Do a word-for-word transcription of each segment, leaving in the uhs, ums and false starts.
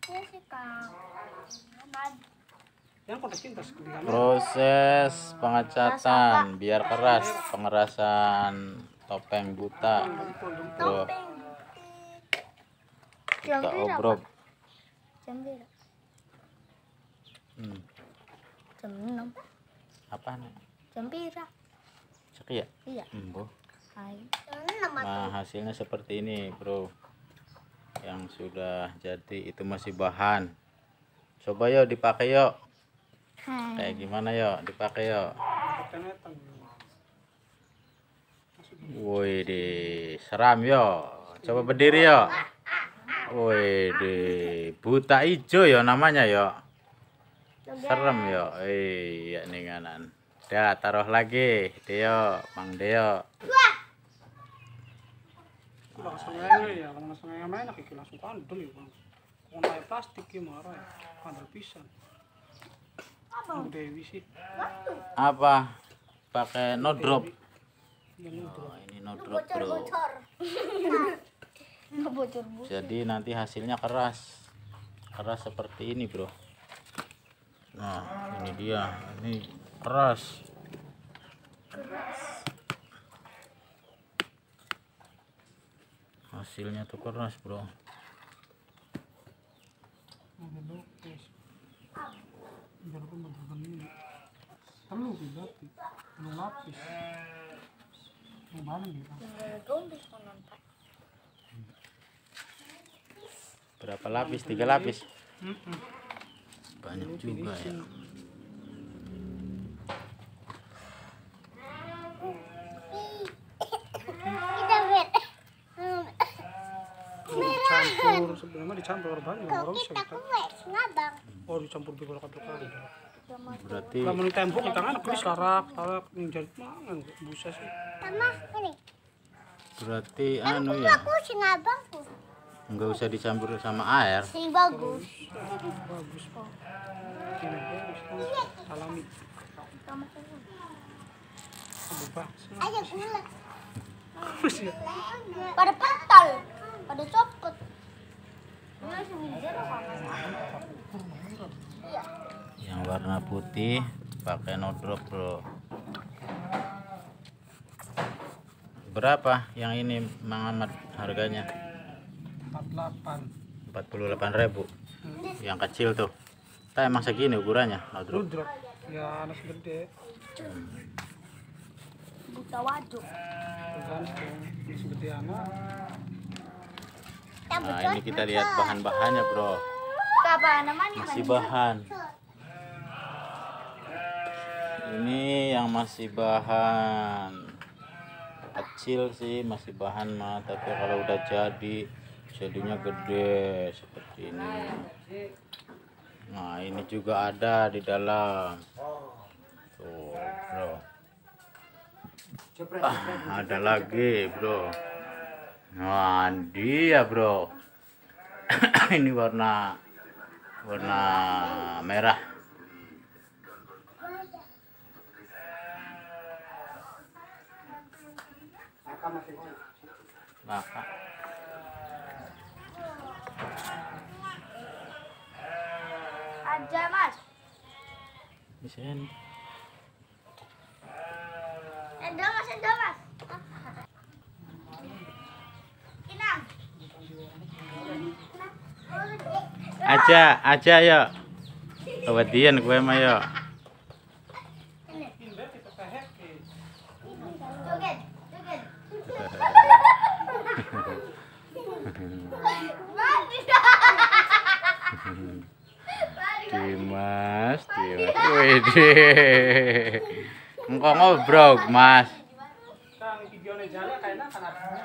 Proses pengecatan biar keras, pengerasan topeng buta, bro. Kita obrol. Jam berapa? Hmm. Jam enam. Apa nih? Jam berapa? Sekian. Iya. Embo. Hai. Nah, hasilnya seperti ini, bro. Yang sudah jadi itu masih bahan. Coba yuk dipakai yuk. Hai. Kayak gimana yuk dipakai yuk. Woi di seram yuk. Coba berdiri yuk. Woi di buta hijau ya namanya yuk. Serem yuk. Iya nih kanan. Dah taruh lagi. Deo, Mang Deo. Langsung aja ya, kalau langsung aja main aku langsung kandel ya bang. Kalau naik plastik ya marah, kandel pisan. Dewi sih. Apa? Pakai no drop. Yang Oh, ini no drop, bro. Jadi nanti hasilnya keras, keras seperti ini, bro. Nah, ini dia, ini keras. Hasilnya tuh keras, bro. Perlu berarti, perlu lapis. Gimana gitu? Berapa lapis? Tiga lapis. Banyak juga ya. Dicampur sebenarnya dicampur banyak orang bisa kita. Oh dicampur di bola kabel kali. Berarti Kalau menurut tembok kita kan aku sarak, sarak menjadi mana busa sih. berarti anu ya. Enggak usah dicampur sama air. Si bagus. Bagus. Ini bagus. Alami. Berubah. Ayo gula. Buset. Pada pental, pada copot. Yang warna putih pakai no drop, bro. Berapa yang ini, Mang Ahmad, harganya? empat puluh delapan ribu. Yang kecil tuh. Kita emang segini ukurannya, no drop. Drop. Ya anak gede. Buta waduk. Tergantung segede anak. Nah, ini kita lihat bahan-bahannya, bro. Kapan namanya? Masih bahan. Ini yang masih bahan kecil sih, masih bahan mah, tapi kalau udah jadi jadinya gede seperti ini. Nah, ini juga ada di dalam. Tuh, bro. Ah, ada lagi, bro. Nah, dia, bro. Ini warna warna merah. Maka Aja mas. bisa Endol mas, endol mas. Inang. aja aja yo. Kewedian gue mah yo. Joget, joget. Dimas, Dimas. Wede. Engkau ngobrol, Mas. Kang videonya jalan kayaknya kan ada.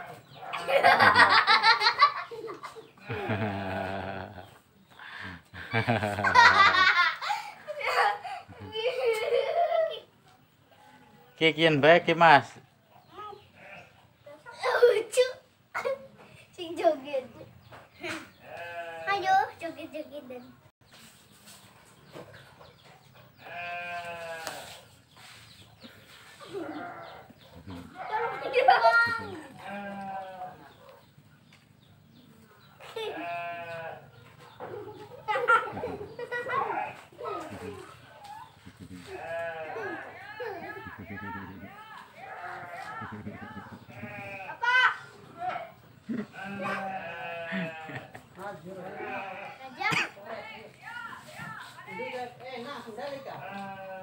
Kikian baik, Mas. Lucu. Sing joget. Ayo, joget-jogetan. Raja. Eh, nah, sudah, Lika.